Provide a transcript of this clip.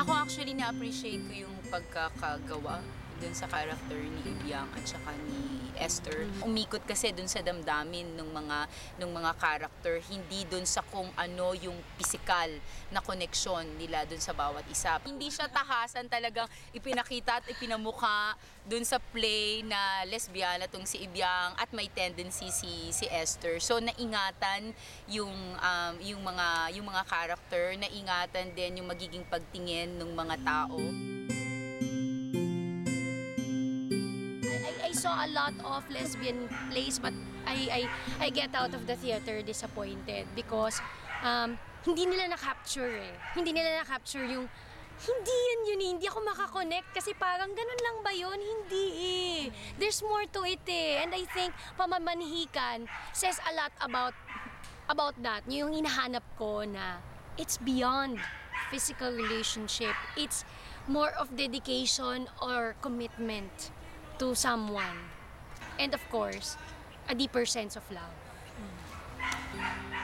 Ako actually na-appreciate ko yung pagkakagawa dun sa character ni Ibiang at saka ni Esther. Umikot kasi dun sa damdamin ng mga character, hindi dun sa kung ano yung physical na koneksyon nila dun sa bawat isa. Hindi siya tahasan, talagang ipinakita at ipinamukha dun sa play na lesbiana tong si Ibiang at may tendency si Esther. So naingatan yung mga character, naingatan din yung magiging pagtingin ng mga tao. I saw a lot of lesbian plays, but I get out of the theater disappointed because hindi nila na-capture Hindi nila na-capture yung hindi yan yun eh. Hindi ako makakonect kasi parang ganun lang ba yun? Hindi eh. There's more to it eh. And I think pamamanhikan says a lot about that. Yung hinahanap ko na it's beyond physical relationship. It's more of dedication or commitment to someone. And of course, a deeper sense of love.